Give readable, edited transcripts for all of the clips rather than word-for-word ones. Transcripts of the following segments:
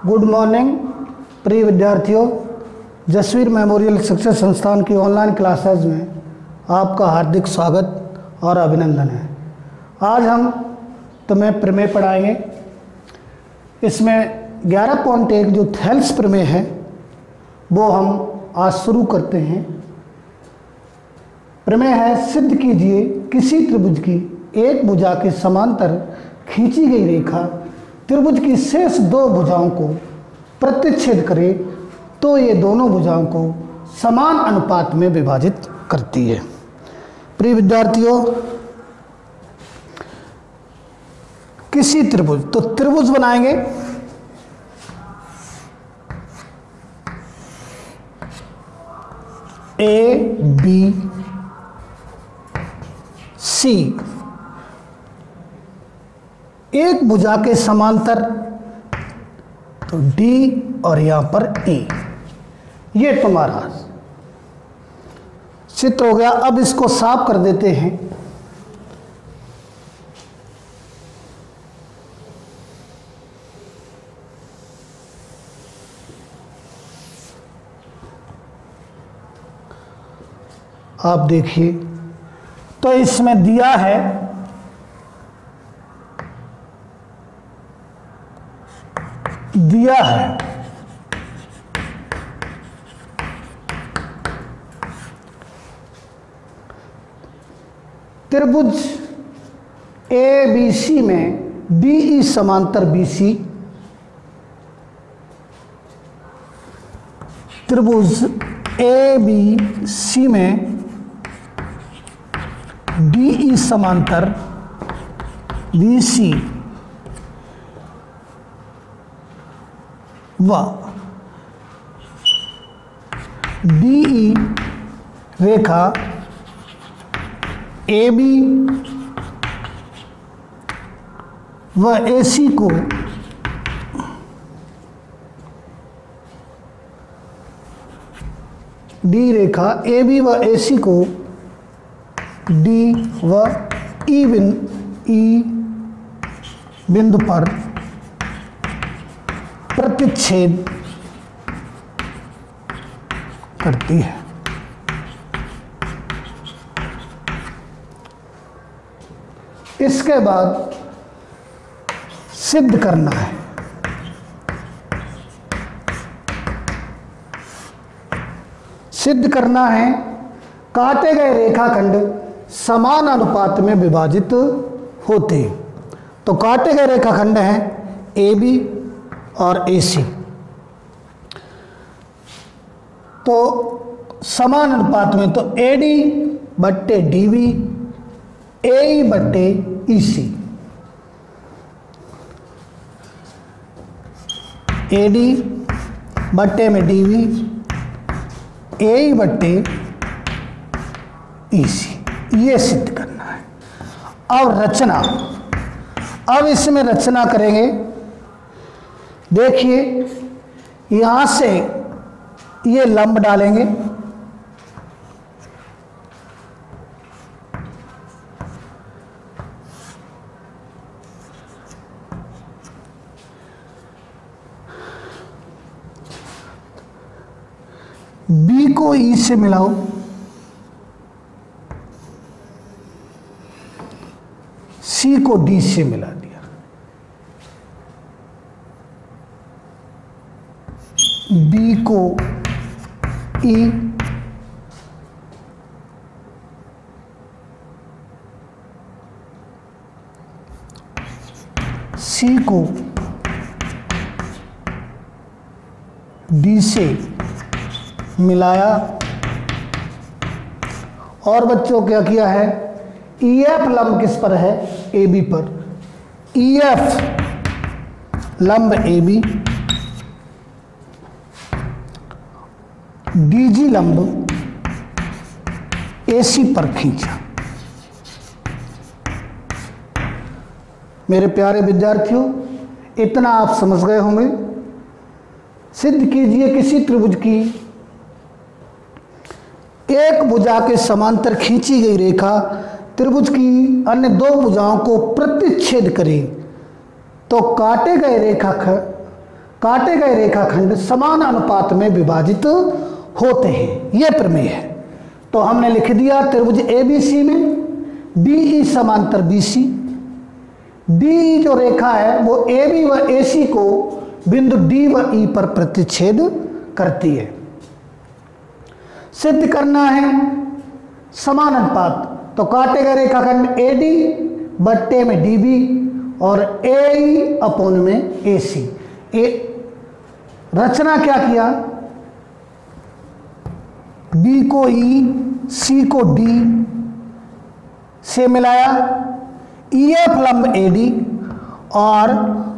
Good morning प्रिय विद्यार्थियों। Jasvir memorial शिक्षा संस्थान की ऑनलाइन क्लासेज में आपका हार्दिक स्वागत और अभिनंदन है। आज हम तुम्हें प्रमेय पढ़ाएंगे। इसमें 11.1 जो थेल्स प्रमेय है वो हम आज शुरू करते हैं। प्रमेय है, सिद्ध कीजिए किसी त्रिभुज की एक भुजा के समांतर खींची गई रेखा त्रिभुज की शेष दो भुजाओं को प्रतिच्छेद करे तो ये दोनों भुजाओं को समान अनुपात में विभाजित करती है। प्रिय विद्यार्थियों, किसी त्रिभुज, तो त्रिभुज बनाएंगे। ए बी सी एक भुजा के समांतर, तो डी और यहां पर ए, ये तुम्हारा चित्र हो गया। अब इसको साफ कर देते हैं। आप देखिए, तो इसमें दिया है त्रिभुज ए बी सी में डीई समांतर बीसी, त्रिभुज ए बी सी में डीई समांतर बीसी व डीई रेखा ए बी व एसी को डी रेखा ए बी व एसी को डी व ई बिंदु पर प्रतिच्छेद करती है। इसके बाद सिद्ध करना है। सिद्ध करना है काटे गए रेखाखंड समान अनुपात में विभाजित होते हैं। तो काटे गए रेखाखंड हैं ए बी और ए सी, तो समान अनुपात में, तो ए डी बट्टे डी बी, ए बट्टे ई सी, ए डी बट्टे में डी बी, ए बट्टे ई सी, ये सिद्ध करना है। अब रचना, अब इसमें रचना करेंगे। देखिए, यहां से ये लंब डालेंगे, बी को ई से मिलाओ, सी को डी से मिला दिया, बी को ई, सी को डी से मिलाया। और बच्चों क्या किया है, ईएफ लंब किस पर है, ए बी पर, ईएफ लंब ए बी, डीजी लंब एसी पर खींचा। मेरे प्यारे विद्यार्थियों, इतना आप समझ गए होंगे। सिद्ध कीजिए किसी त्रिभुज की एक भुजा के समांतर खींची गई रेखा त्रिभुज की अन्य दो भुजाओं को प्रतिच्छेद करे तो काटे गए काटे गए रेखाखंड समान अनुपात में विभाजित होते हैं, यह प्रमेय है। तो हमने लिख दिया त्रिभुज ABC में DE समांतर BC, DE जो रेखा है वो AB व AC को बिंदु D व E पर प्रतिच्छेद करती है। सिद्ध करना है समान अनुपात, तो काटे गए रेखाखंड AD बट्टे में DB और AE अपोन में AC। रचना क्या किया, B को E, C को D से मिलाया, EF लंब AD और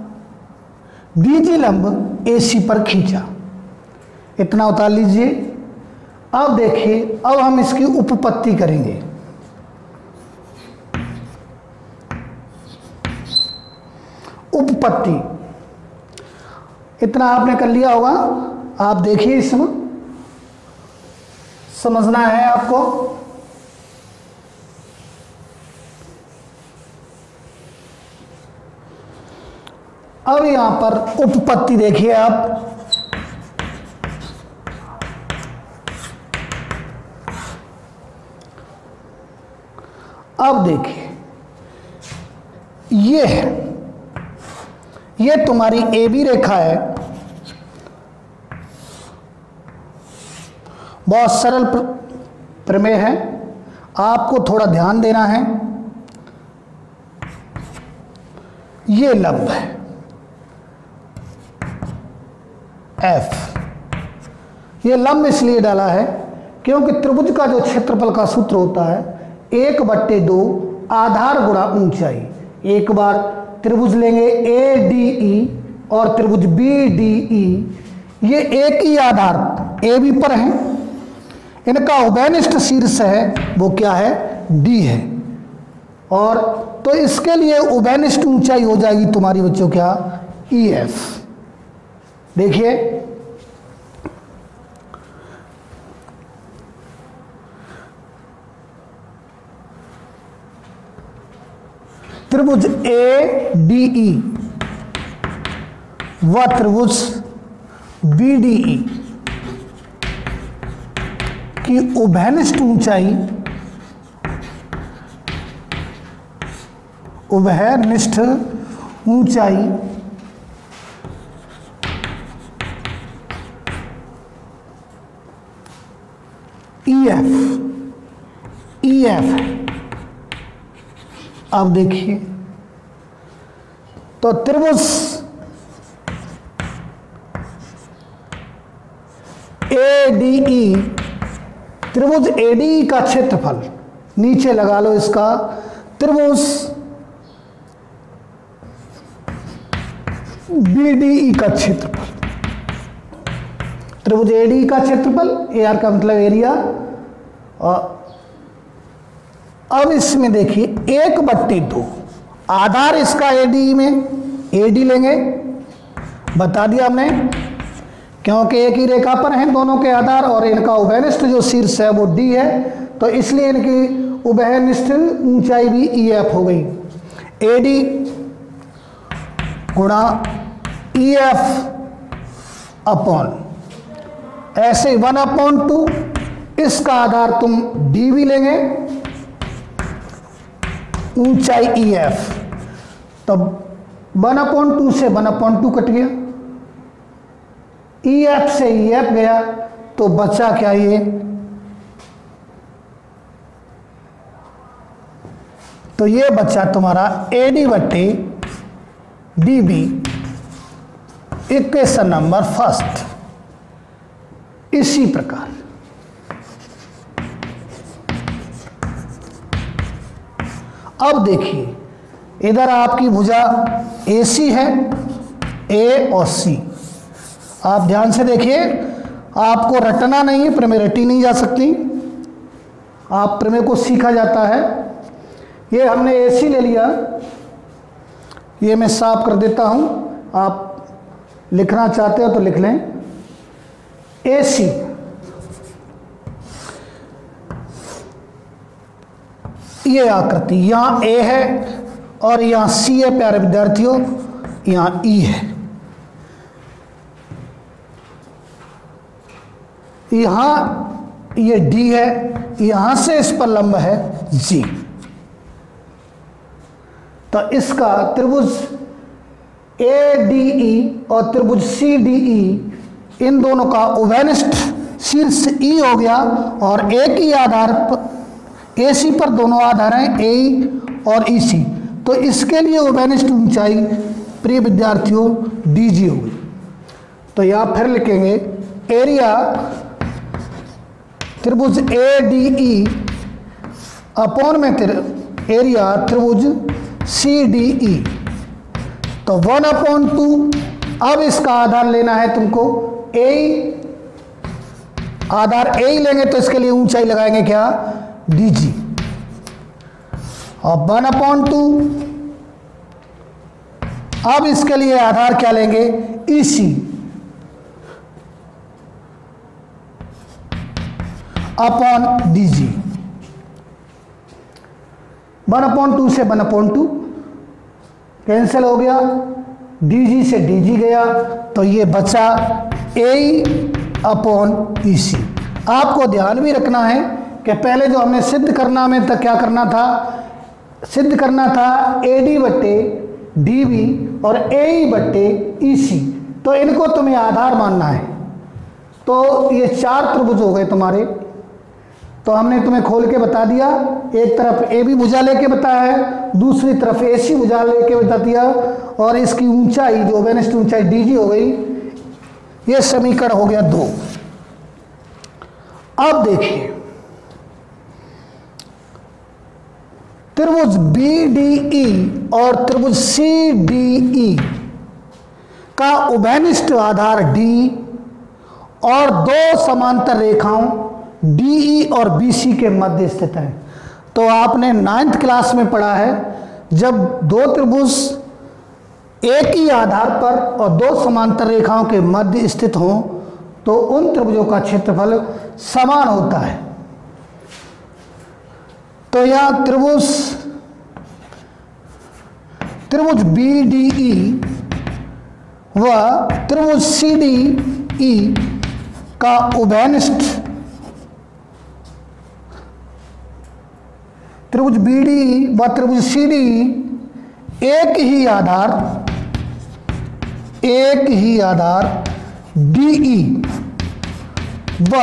DG लंब AC पर खींचा। इतना उतार लीजिए। अब देखिए, अब हम इसकी उपपत्ति करेंगे। उपपत्ति इतना आपने कर लिया होगा। आप देखिए, इसमें समझना है आपको। अब यहां पर उपपत्ति देखिए आप, अब देखिए ये है, ये तुम्हारी AB रेखा है। बहुत सरल प्रमेय है, आपको थोड़ा ध्यान देना है। ये लंब है F, ये लंब इसलिए डाला है क्योंकि त्रिभुज का जो क्षेत्रफल का सूत्र होता है 1/2 आधार गुणा ऊंचाई। एक बार त्रिभुज लेंगे ADE और त्रिभुज BDE, ये एक ही आधार AB पर है, इनका उभयनिष्ठ शीर्ष है वो क्या है, D है। और तो इसके लिए उभयनिष्ठ ऊंचाई हो जाएगी तुम्हारी बच्चों क्या, EF। देखिए त्रिभुज ADE व त्रिभुज BDE की उभयनिष्ठ ऊंचाई, उभयनिष्ठ ऊंचाई EF। अब देखिए, तो त्रिभुज ADE, त्रिभुज ADE का क्षेत्रफल नीचे लगा लो इसका, त्रिभुज BDE का क्षेत्रफल, त्रिभुज ADE का क्षेत्रफल, AR का मतलब एरिया। और अब इसमें देखिए 1/2 आधार इसका ADE में, AD लेंगे, बता दिया हमने, क्योंकि एक ही रेखा पर हैं दोनों के आधार और इनका उभयनिष्ठ जो शीर्ष है वो D है, तो इसलिए इनकी उभयनिष्ठ ऊंचाई भी EF हो गई। AD गुणा EF अपॉन ऐसे 1/2, इसका आधार तुम D भी लेंगे, ऊंचाई EF, तब 1/2 से 1/2 कट गया, EF से EF गया, तो बचा क्या ये, तो ये बचा तुम्हारा AD/DB। Equation number first. इसी प्रकार अब देखिए, इधर आपकी भुजा AC है, A और C। आप ध्यान से देखिए, आपको रटना नहीं है, प्रमेय रटी नहीं जा सकती, आप प्रमेय को सीखा जाता है। ये हमने AC ले लिया, ये मैं साफ कर देता हूं, आप लिखना चाहते हो तो लिख लें। AC ये आकृति, यहाँ A है और यहाँ C है प्यारे विद्यार्थियों, यहाँ E है। यहाँ ये डी है, यहाँ से इस पर लंब है जी। तो इसका त्रिभुज ADE और त्रिभुज CDE इन दोनों का उभयनिष्ठ शीर्ष E हो गया, और एक ही आधार पर AC पर दोनों आधार हैं AE और EC। तो इसके लिए उभयनिष्ठ ऊंचाई प्रिय विद्यार्थियों DG होगी। तो यहाँ फिर लिखेंगे एरिया त्रिभुज ADE अपॉन में एरिया त्रिभुज CDE। तो 1/2। अब इसका आधार लेना है तुमको A, आधार A ही लेंगे तो इसके लिए ऊंचाई लगाएंगे क्या, DG। और 1/2। अब इसके लिए आधार क्या लेंगे, EC अपॉन DG। 1/2 से 1/2 कैंसिल हो गया, DG से DG गया, तो ये बचा AE अपॉन EC। आपको ध्यान भी रखना है कि पहले जो हमने सिद्ध करना में तक क्या करना था, सिद्ध करना था AD बट्टे DB और AE बट्टे EC। तो इनको तुम्हें आधार मानना है। तो ये 4 त्रिभुज हो गए तुम्हारे। तो हमने तुम्हें खोल के बता दिया, एक तरफ AB भुजा लेके बताया है, दूसरी तरफ AC भुजा लेके बता दिया, और इसकी ऊंचाई जो उभयनिष्ठ ऊंचाई DG हो गई। ये समीकरण हो गया 2। अब देखिए त्रिभुज BDE और त्रिभुज CDE का उभयनिष्ठ आधार D और 2 समांतर रेखाओं DE और BC के मध्य स्थित है। तो आपने 9th क्लास में पढ़ा है, जब 2 त्रिभुज एक ही आधार पर और 2 समांतर रेखाओं के मध्य स्थित हों तो उन त्रिभुजों का क्षेत्रफल समान होता है। तो यह त्रिभुज BDE व त्रिभुज CDE का उभयनिष्ठ त्रिभुज BDE व त्रिभुज CDE एक ही आधार DE व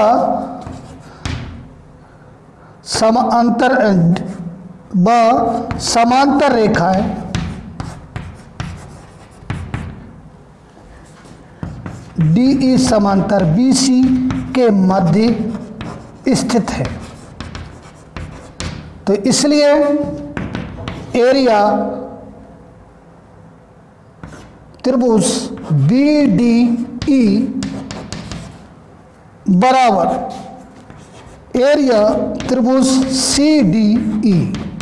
समांतर रेखाएं DE समांतर BC के मध्य स्थित है। तो इसलिए एरिया त्रिभुज BDE बराबर एरिया त्रिभुज CDE।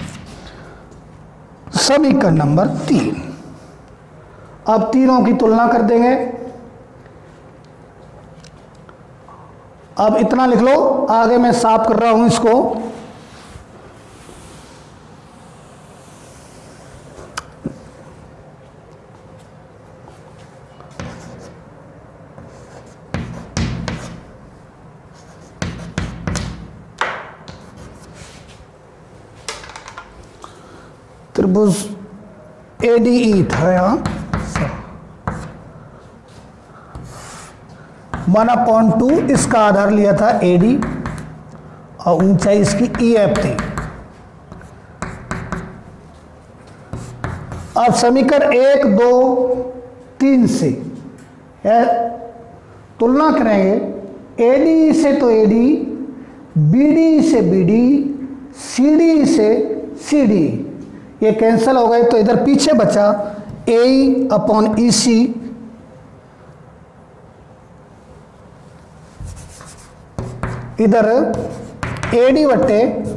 समीकरण नंबर 3। अब तीनों की तुलना कर देंगे। अब इतना लिख लो, आगे मैं साफ कर रहा हूं इसको। त्रिभुज ADE था यहाँ 1/2, इसका आधार लिया था AD और ऊंचाई इसकी EF थी। अब समीकरण 1, 2, 3 से तुलना करेंगे। AD से तो AD, BD से BD, CD से CD, ये कैंसिल हो गए। तो इधर पीछे बचा AE अपॉन EC, इधर AD बट्टे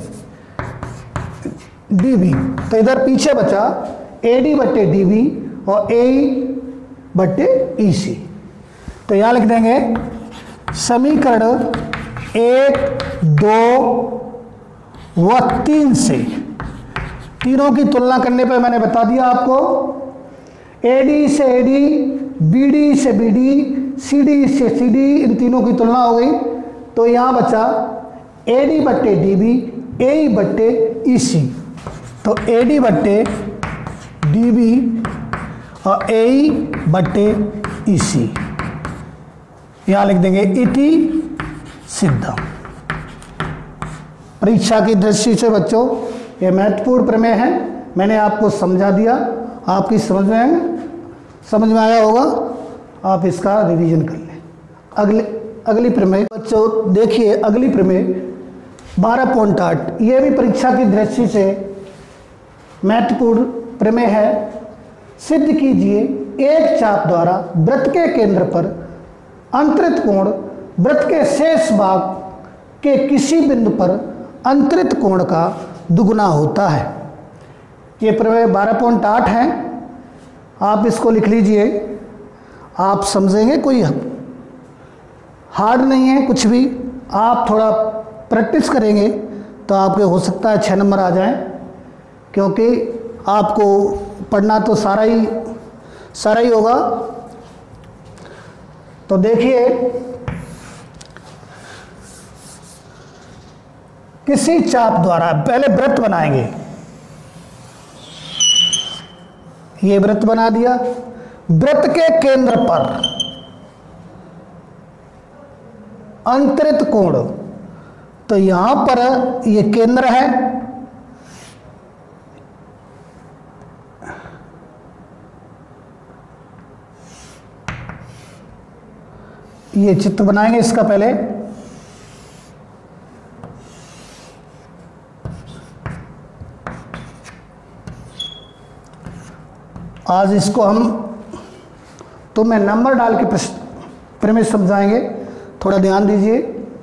DB। तो इधर पीछे बचा AD बट्टे DB और AE बट्टे EC। तो यहां लिख देंगे समीकरण 1, 2 व 3 से तीनों की तुलना करने पर मैंने बता दिया आपको, AD से AD, BD से BD, CD से CD, इन तीनों की तुलना हो गई। तो यहाँ बचा AD बट्टे DB AE बट्टे EC। तो AD बट्टे DB और AE बट्टे EC, यहाँ लिख देंगे इति सिद्धम। परीक्षा की दृष्टि से बच्चों ये महत्वपूर्ण प्रमेय है, मैंने आपको समझा दिया, आपकी समझ में आया होगा, आप इसका रिवीजन कर लें। अगली प्रमेय बच्चों देखिए, अगली प्रमेय 12.8, ये भी परीक्षा की दृष्टि से महत्वपूर्ण प्रमेय है। सिद्ध कीजिए एक चाप द्वारा वृत्त के केंद्र पर अंतरित कोण वृत्त के शेष भाग के किसी बिंदु पर अंतरित कोण का दुगुना होता है। ये प्रमेय 12.8 है, आप इसको लिख लीजिए, आप समझेंगे, कोई हार्ड नहीं है कुछ भी, आप थोड़ा प्रैक्टिस करेंगे तो आपके हो सकता है 6 नंबर आ जाएं, क्योंकि आपको पढ़ना तो सारा ही होगा। तो देखिए, किसी चाप द्वारा पहले वृत्त बनाएंगे, ये वृत्त बना दिया, वृत्त के केंद्र पर अंतरित कोण, तो यहां पर ये केंद्र है, ये चित्र बनाएंगे इसका पहले। आज इसको हम तो मैं नंबर डाल के प्रमेय समझाएंगे, थोड़ा ध्यान दीजिए।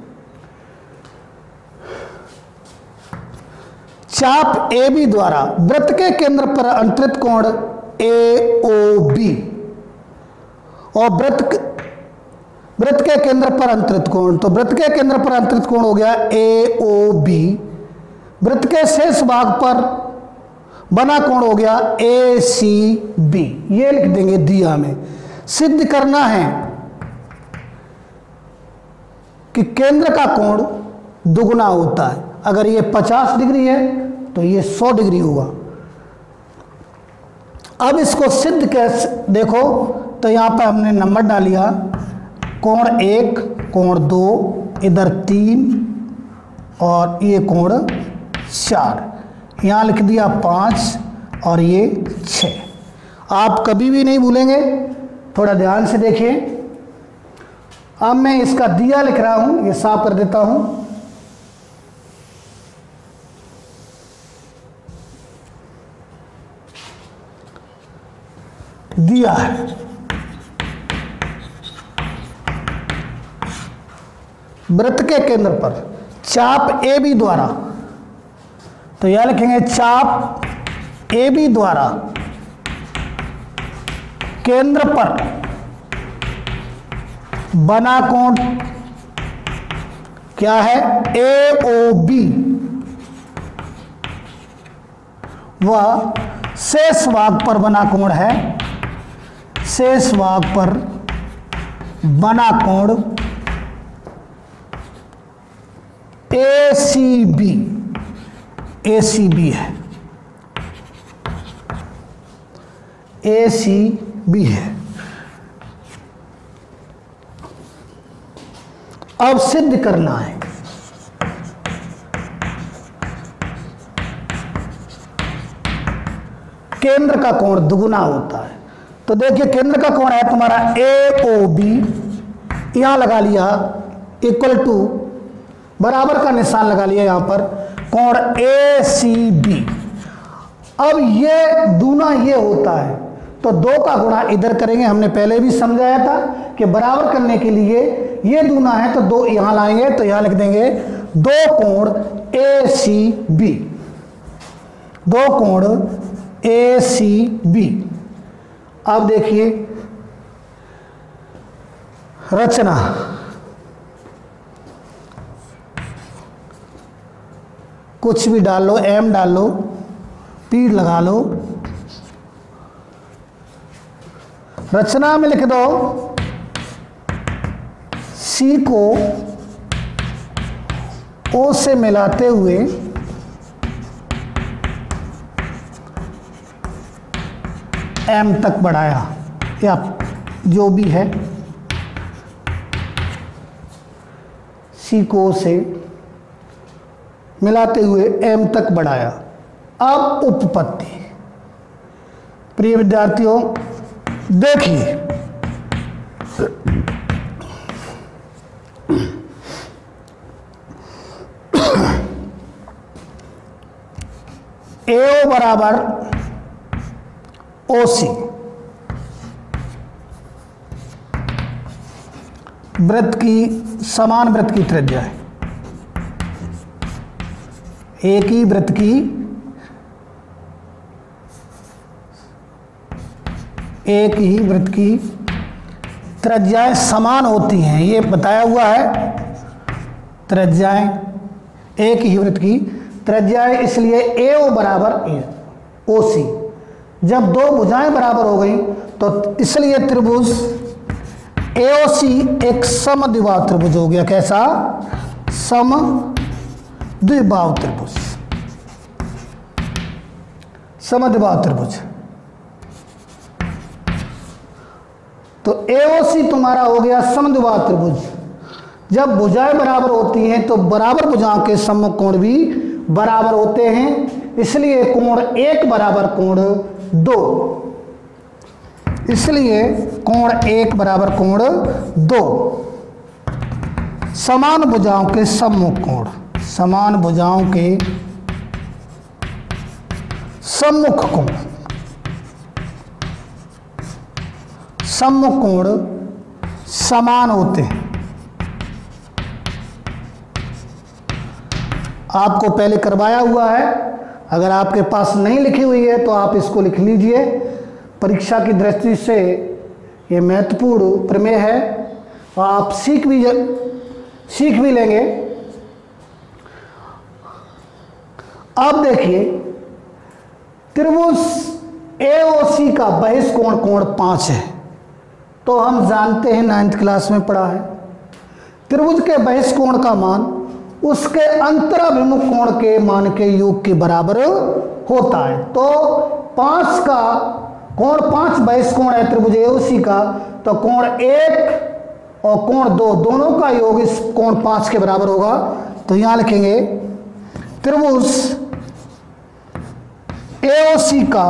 चाप AB द्वारा वृत्त के केंद्र पर अंतरित कोण AOB और वृत्त के केंद्र पर अंतरित कोण, तो वृत्त के केंद्र पर अंतरित कोण हो गया AOB, वृत्त के शेष भाग पर बना कोण हो गया ACB, ये लिख देंगे दिया में। सिद्ध करना है कि केंद्र का कोण दुगुना होता है, अगर ये 50 डिग्री है तो ये 100 डिग्री होगा। अब इसको सिद्ध कैसे देखो, तो यहां पर हमने नंबर डाल लिया, कोण 1, कोण 2, इधर 3 और ये कोण 4, यहाँ लिख दिया 5 और ये 6। आप कभी भी नहीं भूलेंगे, थोड़ा ध्यान से देखिए। अब मैं इसका दिया लिख रहा हूं, ये साफ कर देता हूं। दिया है, वृत्त के केंद्र पर चाप AB द्वारा, तो यह लिखेंगे चाप AB द्वारा केंद्र पर बना कोण क्या है AOB, वह शेष भाग पर बना कोण है, शेष भाग पर बना कोण ACB है, ACB है। अब सिद्ध करना है, केंद्र का कोण दुगुना होता है। तो देखिए केंद्र का कोण है तुम्हारा AOB, यहां लगा लिया इक्वल टू, बराबर का निशान लगा लिया यहां पर, कोण ACB। अब ये दूना ये होता है, तो 2 का गुणा इधर करेंगे, हमने पहले भी समझाया था कि बराबर करने के लिए ये दूना है तो 2 यहां लाएंगे, तो यहां लिख देंगे 2 कोण ACB, 2 कोण ACB। अब देखिए रचना, कुछ भी डाल लो, M डाल लो, P लगा लो, रचना में लिख दो C को ओ से मिलाते हुए एम तक बढ़ाया, या जो भी है, सी को ओ से मिलाते हुए एम तक बढ़ाया। अब उपपत्ति, प्रिय विद्यार्थियों देखिए, AO बराबर OC, वृत्त की समान वृत्त की त्रिज्या है, एक ही वृत्त की त्रिज्याएं समान होती हैं, ये बताया हुआ है। त्रिज्याएं एक ही वृत्त की त्रिज्याएं, इसलिए AO बराबर OC। जब दो भुजाएं बराबर हो गई तो इसलिए त्रिभुज AOC एक समद्विबाहु त्रिभुज हो गया। कैसा? समद्विबाहु त्रिभुज, समद्विबाहु त्रिभुज। तो AOC तुम्हारा हो गया समद्विबाहु त्रिभुज। जब भुजाएं बराबर होती हैं तो बराबर भुजाओं के सम्मुख कोण भी बराबर होते हैं, इसलिए कोण 1 बराबर कोण 2, इसलिए कोण 1 बराबर कोण 2। समान भुजाओं के सम्मुख कोण, समान भुजाओं के सम्मुख कोण, सम्मुख कोण समान होते हैं। आपको पहले करवाया हुआ है, अगर आपके पास नहीं लिखी हुई है तो आप इसको लिख लीजिए। परीक्षा की दृष्टि से ये महत्वपूर्ण प्रमेय है और आप सीख भी लेंगे। अब देखिए, त्रिभुज AOC का बहिष्कोण कोण 5 है, तो हम जानते हैं 9th क्लास में पढ़ा है, त्रिभुज के बहिष्कोण का मान उसके अंतराभिमुख कोण के मान के योग के बराबर होता है। तो 5 का कोण 5 बहिष्कोण है त्रिभुज AOC का, तो कोण 1 और कोण 2 दोनों का योग इस कोण 5 के बराबर होगा। तो यहां लिखेंगे त्रिभुज AOC का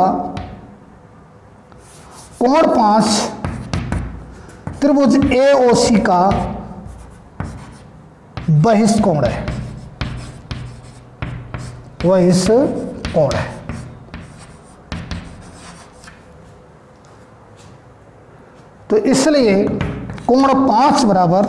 कोण 5 त्रिभुज AOC का बहिष्कोण है, बहिष्कोण है। तो इसलिए कोण 5 बराबर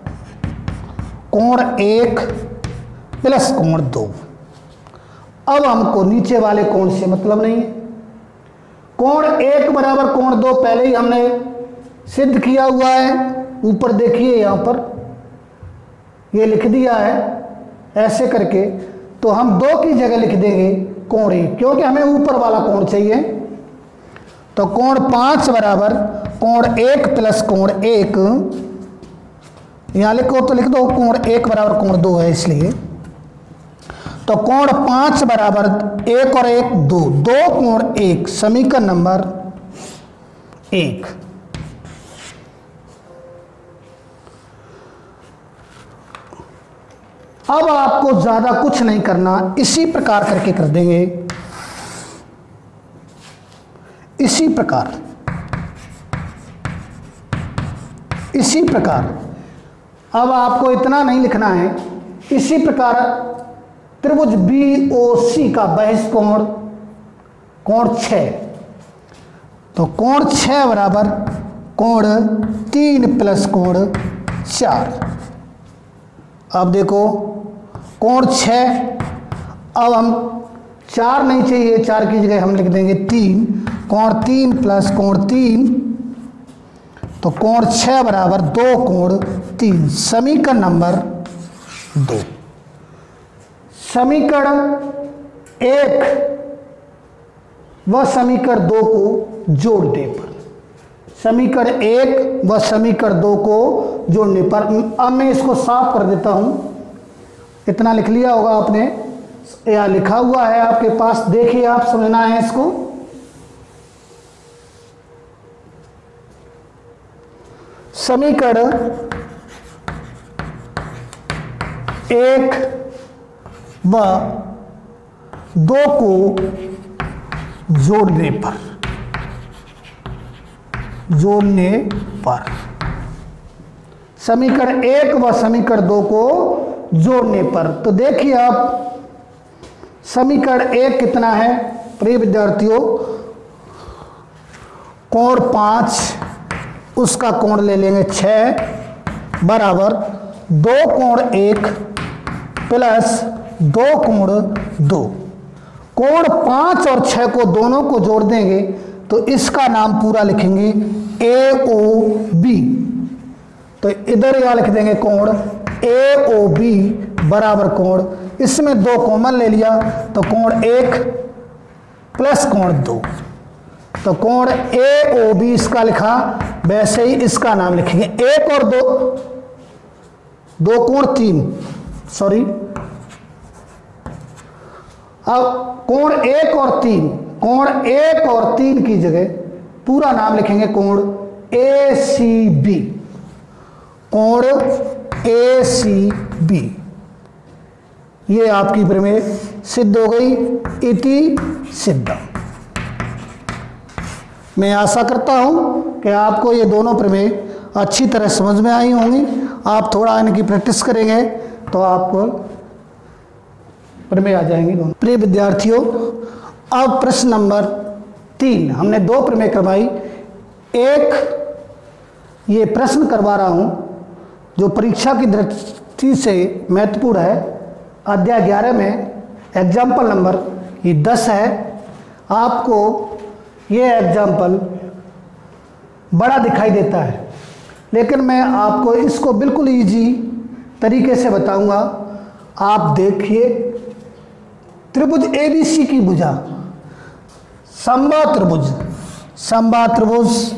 कोण 1 प्लस कोण 2। अब हमको नीचे वाले कोण से मतलब नहीं है। कोण 1 बराबर कोण 2 पहले ही हमने सिद्ध किया हुआ है, ऊपर देखिए यहां पर ये लिख दिया है ऐसे करके। तो हम 2 की जगह लिख देंगे कोण 1, क्योंकि हमें ऊपर वाला कोण चाहिए। तो कोण 5 बराबर कोण 1 प्लस कोण 1, यहां लिखो तो लिख दो कोण 1 बराबर कोण 2 है, इसलिए तो कोण 5 बराबर 1 और 1 2, 2 कोण 1, समीकरण नंबर 1। अब आपको ज्यादा कुछ नहीं करना, इसी प्रकार करके कर देंगे, इसी प्रकार, इसी प्रकार। अब आपको इतना नहीं लिखना है, इसी प्रकार त्रिभुज BOC का बहिष्कोण कोण 6, तो कोण 6 बराबर कोण 3 प्लस कोण 4। अब देखो कोण 6, अब हम 4 नहीं चाहिए, 4 की जगह हम लिख देंगे 3, कोण 3 प्लस कोण 3, तो कोण 6 बराबर 2 कोण 3, समीकरण नंबर 2। समीकरण 1 व समीकरण 2 को जोड़ने पर, समीकरण 1 व समीकरण 2 को जोड़ने पर, अब मैं इसको साफ कर देता हूं। इतना लिख लिया होगा आपने या लिखा हुआ है आपके पास, देखिए आप समझना है इसको। समीकरण 1 व 2 को जोड़ने पर समीकरण 1 व समीकरण 2 को जोड़ने पर, तो देखिए आप समीकरण 1 कितना है प्रिय विद्यार्थियों, कोण 5, उसका कोण ले लेंगे 6 बराबर 2 कोण 1 प्लस 2 कोण 2। कोण 5 और 6 को दोनों को जोड़ देंगे तो इसका नाम पूरा लिखेंगे AOB। तो इधर यहां लिख देंगे कोण AOB बराबर कोण, इसमें 2 कॉमन ले लिया तो कोण 1 प्लस कोण 2, तो कोण AOB इसका लिखा, वैसे ही इसका नाम लिखेंगे 1 और 2 कोण 3, सॉरी, अब कोण 1 और 3, कोण 1 और 3 की जगह पूरा नाम लिखेंगे कोण ACB, कोण ACB। ये आपकी प्रमेय सिद्ध हो गई, इति सिद्धम। मैं आशा करता हूं कि आपको ये दोनों प्रमेय अच्छी तरह समझ में आई होंगी। आप थोड़ा इनकी प्रैक्टिस करेंगे तो आपको प्रमेय आ जाएंगे दोनों। प्रिय विद्यार्थियों, अब प्रश्न नंबर 3, हमने 2 प्रमेय करवाई, एक ये प्रश्न करवा रहा हूं जो परीक्षा की दृष्टि से महत्वपूर्ण है। अध्याय 11 में एग्जाम्पल नंबर ये 10 है। आपको ये एग्जाम्पल बड़ा दिखाई देता है, लेकिन मैं आपको इसको बिल्कुल इजी तरीके से बताऊंगा। आप देखिए, त्रिभुज ABC की भुजा, समबाहु त्रिभुज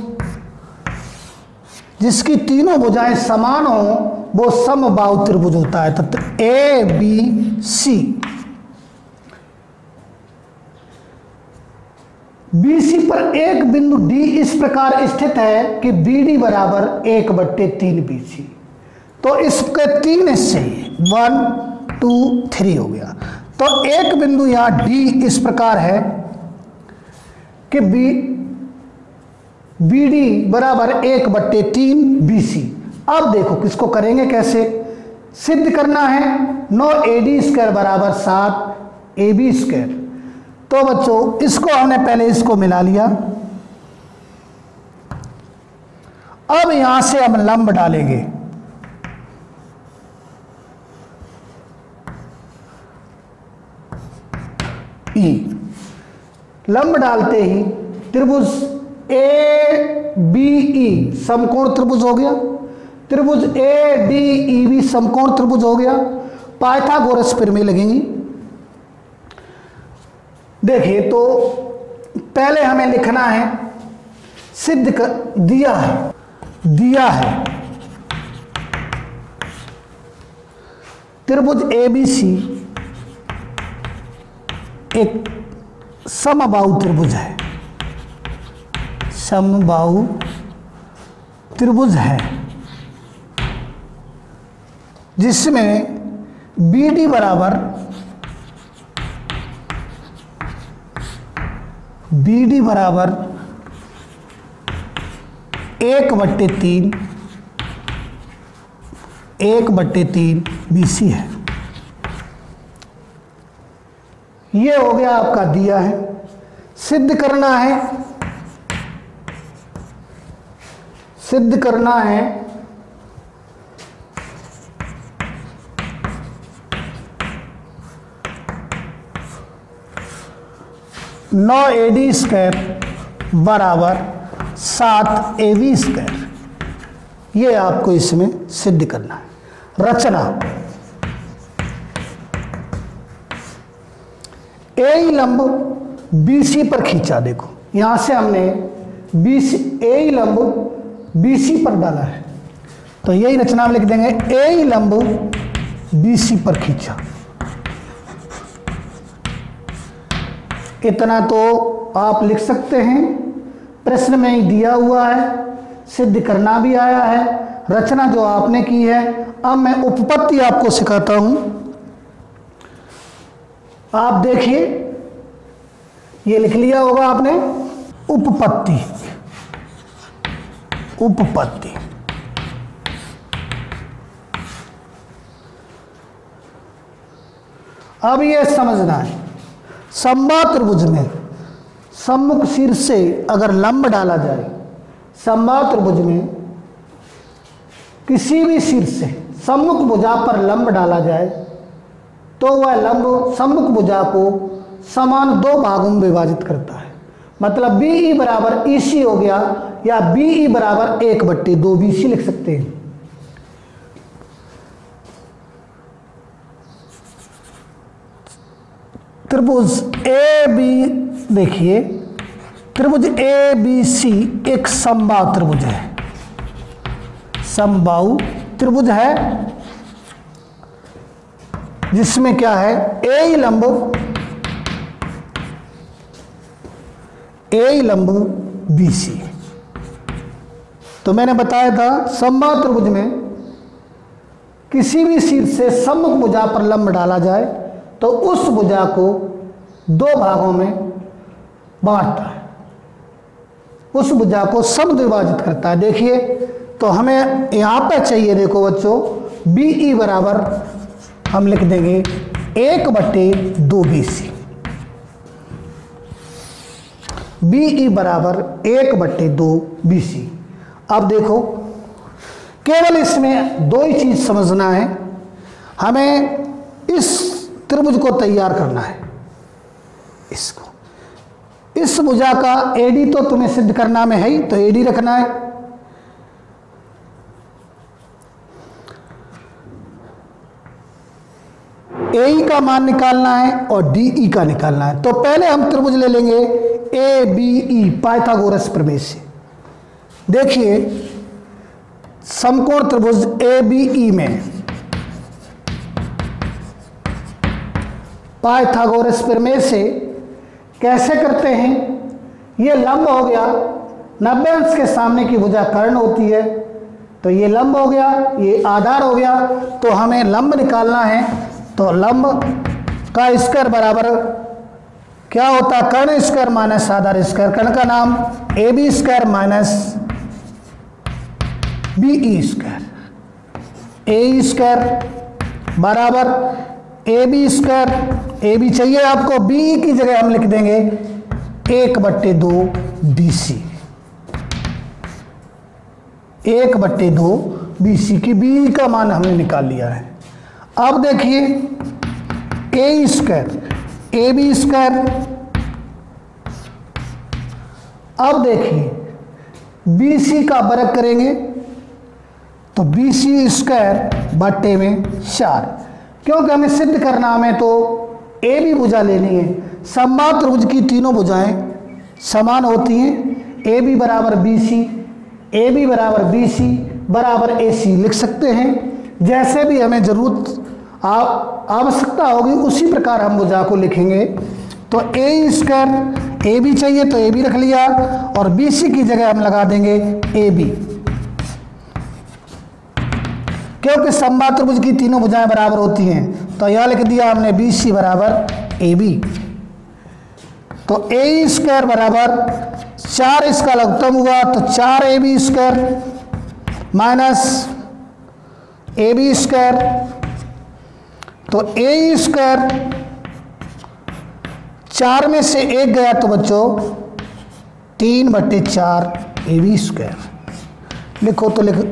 जिसकी तीनों भुजाएं समान हो वो समबाहु त्रिभुज होता है। तो ABC, BC पर एक बिंदु D इस प्रकार स्थित है कि BD बराबर 1/3 BC। तो इसके 3 हिस्से 1 2 3 हो गया। तो एक बिंदु यहां D इस प्रकार है कि BD बराबर 1/3 BC। अब देखो किसको करेंगे, कैसे सिद्ध करना है। 9AD² बराबर 7AB²। तो बच्चों इसको हमने पहले इसको मिला लिया। अब यहां से हम लंब डालेंगे। E लंब डालते ही त्रिभुज ABE समकोण त्रिभुज हो गया, त्रिभुज ADEB समकोण त्रिभुज हो गया। पाइथागोरस प्रमेय लगेंगी। देखिए, तो पहले हमें लिखना है, सिद्ध कर दिया है त्रिभुज ABC एक समबाहु त्रिभुज है, समबाहु त्रिभुज है जिसमें BD बराबर 1/3 BC है। ये हो गया आपका दिया है। सिद्ध करना है 9AD² बराबर 7AB²। ये आपको इसमें सिद्ध करना है। रचना AE लंब BC पर खींचा। देखो यहां से हमने AE लंब BC पर डाला है, तो यही रचना में लिख देंगे। AE लंब BC पर खींचा। इतना तो आप लिख सकते हैं, प्रश्न में ही दिया हुआ है, सिद्ध करना भी आया है, रचना जो आपने की है। अब मैं उपपत्ति आपको सिखाता हूं। आप देखिए, ये लिख लिया होगा आपने, उपपत्ति। उपपत्ति अब ये समझना है, समबाहु त्रिभुज में सम्मुख शीर्ष से अगर लंब डाला जाए, समबाहु त्रिभुज में किसी भी शीर्ष से सम्मुख भुजा पर लंब डाला जाए तो वह लंब सम्मुख भुजा को समान दो भागों में विभाजित करता है। मतलब BE बराबर EC हो गया, या BE बराबर 1/2 BC लिख सकते हैं। त्रिभुज AB, देखिए त्रिभुज ABC एक समबाहु त्रिभुज है, समबाहु त्रिभुज है, जिसमें क्या है, A लंब BC। तो मैंने बताया था समबाहु त्रिभुज में किसी भी शीर्ष से सम्मुख भुजा पर लंब डाला जाए तो उस भुजा को दो भागों में बांटता है, उस भुजा को समद्विभाजित करता है। देखिए, तो हमें यहां पर चाहिए, देखो बच्चों, BE बराबर हम लिख देंगे 1/2 BC। BE बराबर 1/2 BC। अब देखो, केवल इसमें दो ही चीज समझना है, हमें इस त्रिभुज को तैयार करना है। इसको, इस भुजा का AD तो तुम्हें सिद्ध करना में है ही, तो AD रखना है। AE का मान निकालना है और DE का निकालना है। तो पहले हम त्रिभुज ले लेंगे ABE, पाइथागोरस प्रमेय से। देखिए, समकोण त्रिभुज ABE में पाइथागोरस प्रमेय से कैसे करते हैं, ये लंब हो गया, 90 अंश के सामने की भुजा कर्ण होती है, तो ये लंब हो गया, ये आधार हो गया। तो हमें लंब निकालना है, तो लंब का स्क्वायर बराबर क्या होता है, कर्ण स्क्वायर माइनस आधार स्क्वायर। कर्ण का नाम AB square minus BE square. AE square बराबर AB स्क्वायर, AB चाहिए आपको, BE की जगह हम लिख देंगे 1/2 BC। 1/2 BC की BE का मान हमने निकाल लिया है। अब देखिए, AE स्क्वायर AB स्क्वायर। अब देखिए, BC का वर्ग करेंगे तो BC स्क्वायर बट्टे में 4, क्योंकि हमें सिद्ध करना हमें तो AB भुजा लेनी है। समबाहु त्रिभुज की तीनों भुजाएं समान होती हैं। AB बराबर BC, AB बराबर BC बराबर AC लिख सकते हैं। जैसे भी हमें जरूरत आवश्यकता होगी उसी प्रकार हम भुजा को लिखेंगे। तो AE स्क्वायर, AB चाहिए तो AB रख लिया, और BC की जगह हम लगा देंगे AB, क्योंकि समबाहु त्रिभुज की तीनों भुजाएं बराबर होती हैं। तो यह लिख दिया हमने BC बराबर AB। तो AE स्क्वायर बराबर 4, इसका लघुत्तम हुआ तो 4AB square minus AB square. तो AE स्क्वायर 4 में से 1 गया तो बच्चों 3/4 AB स्क्वायर। लिखो तो लिखो,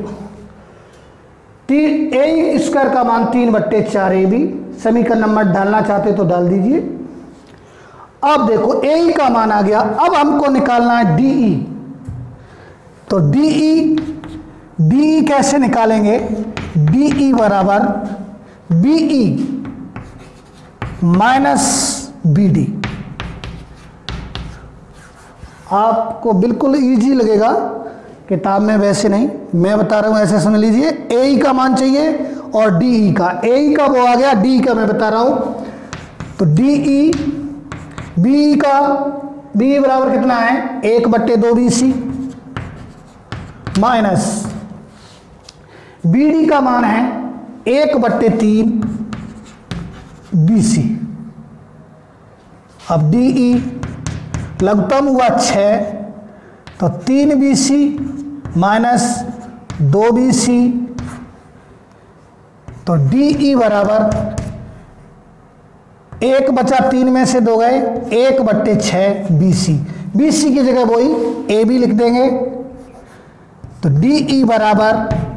AE स्क्वायर का मान 3/4 AB। समीकरण नंबर डालना चाहते तो डाल दीजिए। अब देखो, AE का मान आ गया, अब हमको निकालना है DE। तो DE कैसे निकालेंगे, DE बराबर BE माइनस BD। आपको बिल्कुल इजी लगेगा, किताब में वैसे नहीं, मैं बता रहा हूं, ऐसे समझ लीजिए। AE का मान चाहिए और DE का। AE का वो आ गया, DE का मैं बता रहा हूँ। तो DE BE का, BE बराबर कितना है 1/2 BC माइनस BD का मान है 1/3 BC। अब DE लघुत्तम हुआ 6, तो 3 BC माइनस 2 BC, तो DE बराबर 1/3 में से 2 गए 1/6 BC। BC की जगह वही AB लिख देंगे। तो DE बराबर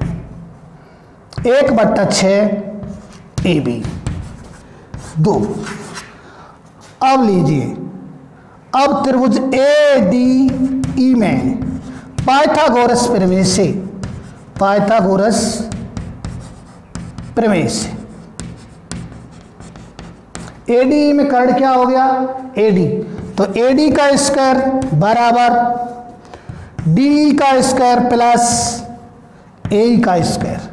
1/6 AB 2। अब लीजिए, अब त्रिभुज ADE में पाइथागोरस प्रमेय से, पाइथागोरस प्रमेय से ADE में कर्ण क्या हो गया AD, तो AD का स्क्वायर बराबर DE का स्क्वायर प्लस AE का स्क्वायर।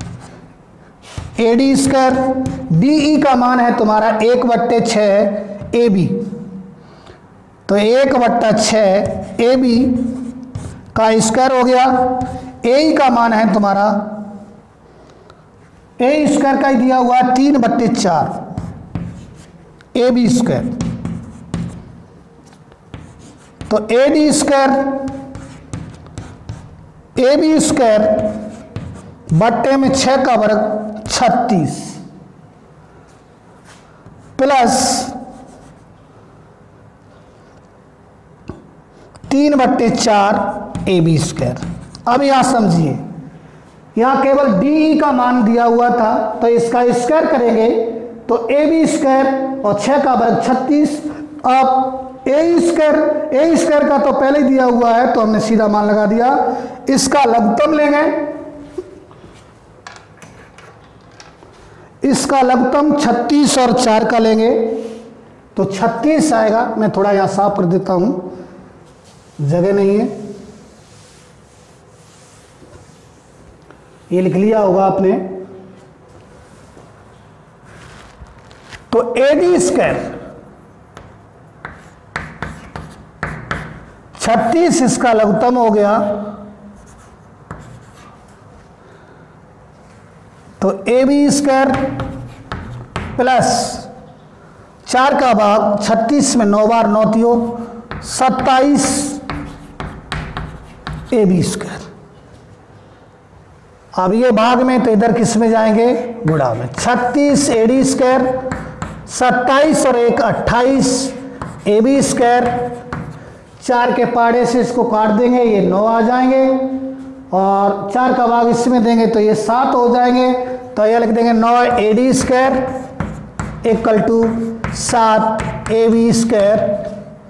AD स्क्वायर, DE का मान है तुम्हारा 1/6 AB, तो 1/6 AB का स्क्वायर हो गया। AE का मान है तुम्हारा, AE स्क्वायर का ही दिया हुआ 3/4 AB स्क्वायर, तो AD स्क्वायर AB स्क्वायर बट्टे में 6 का वर्ग 36 प्लस 3/4 AB स्क्वायर। अब यहां समझिए, यहां केवल DE का मान दिया हुआ था, तो इसका स्क्वायर करेंगे तो AB स्क्वायर और 6 का वर्ग 36। अब AE स्क्वायर का तो पहले ही दिया हुआ है, तो हमने सीधा मान लगा दिया। इसका लघुत्तम लेंगे, इसका लघुत्तम 36 और 4 का लेंगे, तो 36 आएगा। मैं थोड़ा यहां साफ कर देता हूं, जगह नहीं है। ये लिख लिया होगा आपने। तो AD स्क्वायर 36 इसका लघुत्तम हो गया, तो AB स्क्वायर प्लस 4 का भाग 36 में 9 बार 9 तियो 27 AB स्क्वायर। अब ये भाग में, तो इधर किस में जाएंगे गुणा में। 36 AD स्क्वायर, 27 और 1 28 AB स्क्वायर। 4 के पाड़े से इसको काट देंगे, ये 9 आ जाएंगे, और 4 का भाग इसमें देंगे तो ये 7 हो जाएंगे। तो यह लिख देंगे 9 AD square equal to 7 AB square.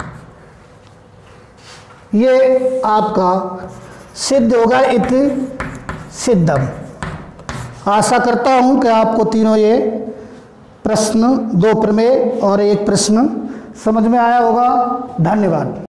ये आपका सिद्ध होगा इति सिद्धम। आशा करता हूं कि आपको तीनों ये प्रश्न, 2 प्रमेय और 1 प्रश्न समझ में आया होगा। धन्यवाद।